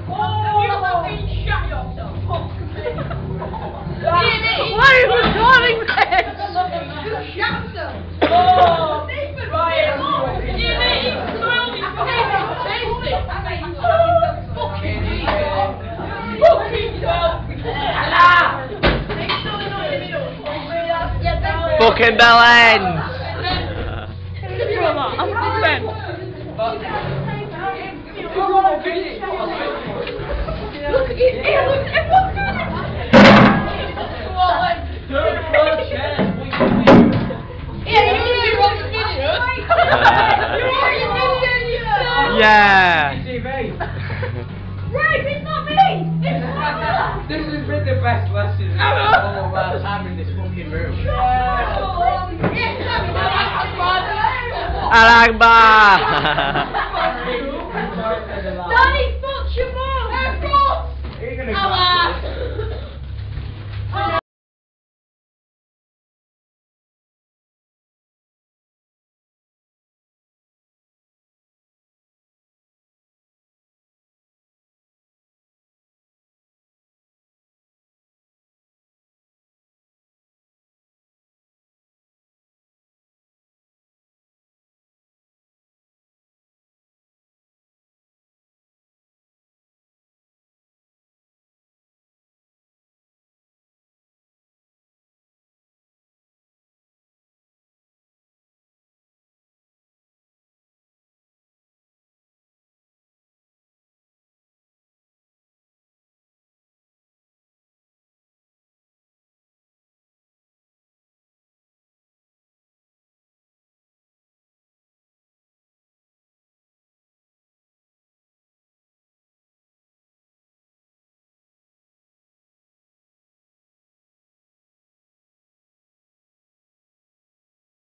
You fucking shut yourself. Why are you recording this? You shut yourself. Oh, Ryan. You need to smell me fucking taste it. Fucking Fucking bell end! Look at it! Everyone's doing it! Yeah! Right, it's not me! It's Father! This has been the best lesson in all of our time in this fucking room. Yes, Al Akbar!